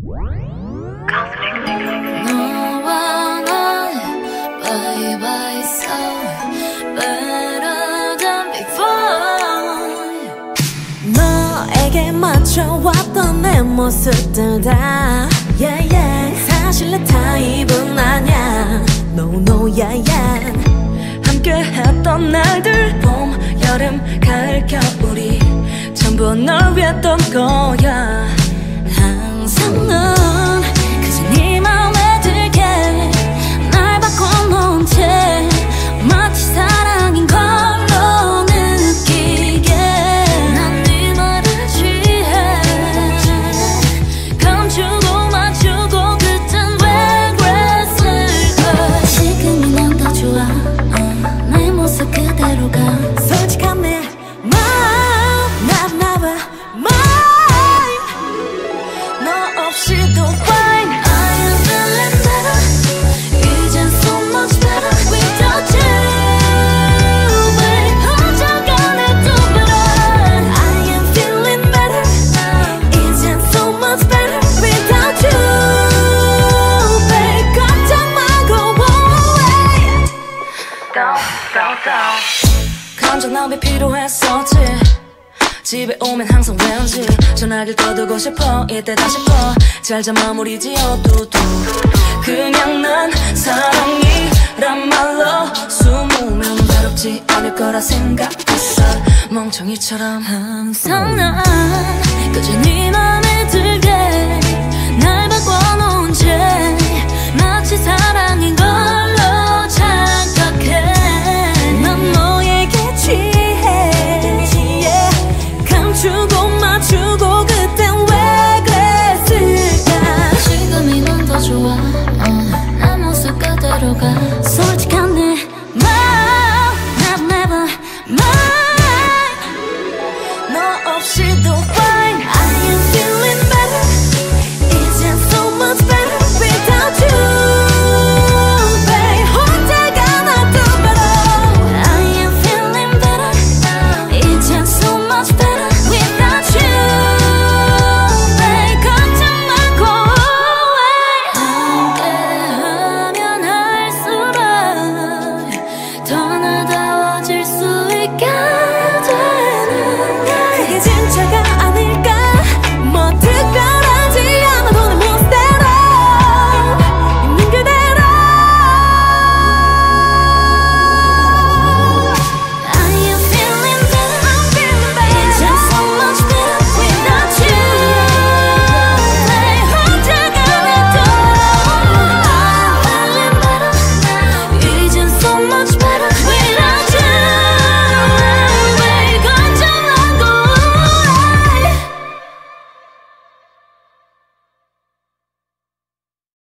너와 나 bye bye so better than before. 너에게 맞춰왔던 내 모습들 다 yeah, yeah. 사실 내 타입은 아냐 no no yeah yeah. 함께 했던 날들 봄, 여름, 가을, 겨울이 전부 널 위했던 거야. 항상 넌 그저 네 맘에 들게 날 바꿔놓은 채 마치 사랑인 걸로 느끼게 난 네 말을 취해 감추고 맞추고 그땐 왜 그랬을까. 지금이 난 더 좋아 내 모습 그대로가 솔직한 내 마음 나봐 mine 너 없이도 fine. I am feeling better 이젠 so much better without you babe. 혼자가 내도 better. I am feeling better 이젠 so much better without you babe. 걱정 마 go away. 감정 낭비 필요했었지. 집에 오면 항상 왠지 전화기를 꺼두고 싶어. 이때 다시 잘자 마무리 지어두두. 그냥 난 사랑이란 말로 숨으면 외롭지 않을 거라 생각했어. 멍청이처럼 항상 난 그저 네 맘